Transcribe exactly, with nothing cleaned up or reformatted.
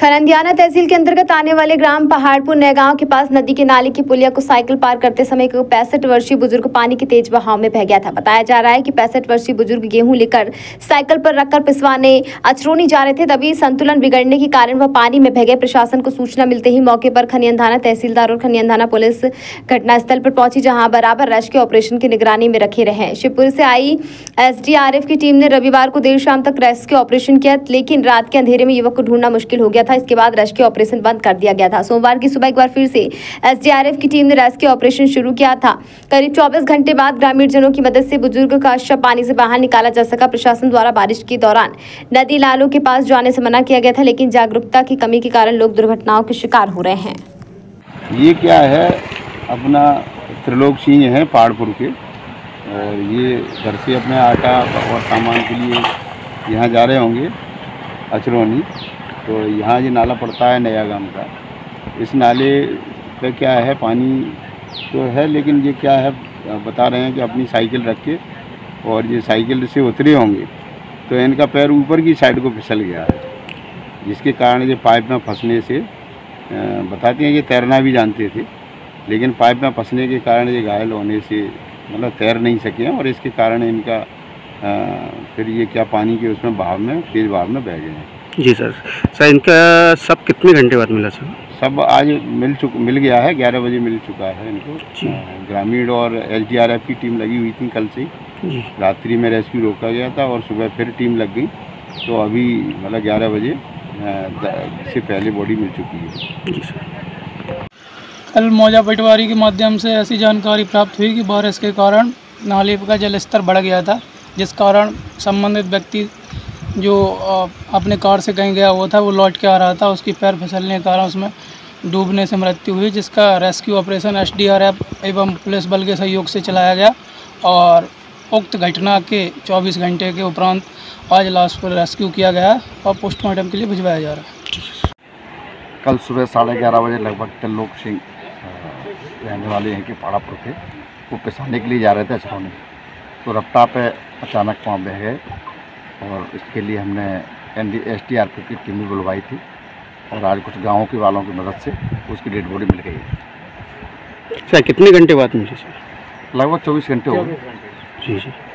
खरंदियाना तहसील के अंतर्गत आने वाले ग्राम पहाड़पुर नए गांव के पास नदी के नाले की पुलिया को साइकिल पार करते समय एक पैंसठ वर्षीय बुजुर्ग पानी के तेज बहाव में बह गया था। बताया जा रहा है कि पैंसठ वर्षीय बुजुर्ग गेहूं लेकर साइकिल पर रखकर पिसवाने अचरोनी जा रहे थे, तभी संतुलन बिगड़ने के कारण वह पानी में बह गए। प्रशासन को सूचना मिलते ही मौके पर खनियांधाना तहसीलदार और खनियांधाना पुलिस घटनास्थल पर पहुंची, जहां बराबर रेस्क्यू ऑपरेशन की निगरानी में रखे रहे। शिवपुरी से आई एसडीआरएफ की टीम ने रविवार को देर शाम तक रेस्क्यू ऑपरेशन किया, लेकिन रात के अंधेरे में युवक को ढूंढना मुश्किल हो गया था। इसके बाद रेस्क्यू ऑपरेशन बंद कर दिया गया था। सोमवार की सुबह एक बार फिर से एसडीआरएफ की टीम ने रेस्क्यू ऑपरेशन शुरू किया था। करीब चौबीस घंटे बाद ग्रामीणजनों की मदद से बुजुर्ग का शव पानी से बाहर निकाला जा सका। प्रशासन द्वारा बारिश के दौरान नदी नालों के पास जाने से मना किया गया था, लेकिन जागरूकता की कमी के कारण लोग दुर्घटनाओं के शिकार हो रहे हैं। ये क्या है, अपना त्रिलोक सिंह है पहाड़पुर के, और ये घर से अपने आटा और सामान के लिए यहाँ जा रहे होंगे अचरौनी। तो यहाँ ये नाला पड़ता है नया गांव का। इस नाले पे क्या है, पानी तो है, लेकिन ये क्या है बता रहे हैं कि अपनी साइकिल रख के और ये साइकिल से उतरे होंगे तो इनका पैर ऊपर की साइड को फिसल गया है, जिसके कारण ये पाइप में फंसने से बताते हैं ये तैरना भी जानते थे, लेकिन पाइप में फंसने के कारण ये घायल होने से मतलब तैर नहीं सके हैं, और इसके कारण इनका आ, फिर ये क्या पानी के उसमें बहाव में तेज़ बहाव में बह गए हैं। जी सर। सर इनका सब कितने घंटे बाद मिला सर? सब आज मिल चुक मिल गया है, ग्यारह बजे मिल चुका है इनको। ग्रामीण और एसडीआरएफ की टीम लगी हुई थी कल से। रात्रि में रेस्क्यू रोका गया था और सुबह फिर टीम लग गई, तो अभी मतलब ग्यारह बजे से पहले बॉडी मिल चुकी है। जी सर। कल मौजा पटवारी के माध्यम से ऐसी जानकारी प्राप्त हुई कि बारिश के कारण नाले का जल स्तर बढ़ गया था, जिस कारण संबंधित व्यक्ति जो अपने कार से कहीं गया हुआ था वो लौट के आ रहा था, उसकी पैर फिसलने के कारण उसमें डूबने से मृत्यु हुई, जिसका रेस्क्यू ऑपरेशन एसडीआरएफ एवं पुलिस बल के सहयोग से चलाया गया। और उक्त घटना के चौबीस घंटे के उपरांत आज लाश को रेस्क्यू किया गया और पोस्टमार्टम के लिए भिजवाया जा रहा है। कल सुबह साढ़े ग्यारह बजे लगभग त्रिलोक सिंह रहने वाले हैं कि पहाड़पुर के, वो पिसाने के लिए जा रहे थे अचरौनी, तो रफ्तार पे अचानक वहाँ बह गए, और इसके लिए हमने N D S T R P की टीम भी बुलवाई थी, और आज कुछ गाँवों के वालों की मदद से उसकी डेड बॉडी मिल गई। सर कितने घंटे बाद मिली सर? लगभग चौबीस घंटे हो गए। जी जी।